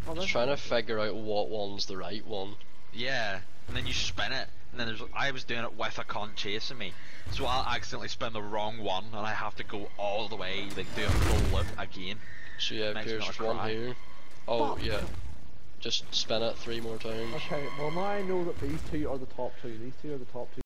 Oh, Just this trying to is- figure out what one's the right one. Yeah, and then you spin it, and then I was doing it with a cunt chasing me, so I'll accidentally spin the wrong one, and I have to go all the way, like do a full loop again. So yeah, Makes me there's wanna one cry. here. Oh Fuck. yeah. Just spin it 3 more times. Okay, well now I know that these two are the top two. These two are the top two.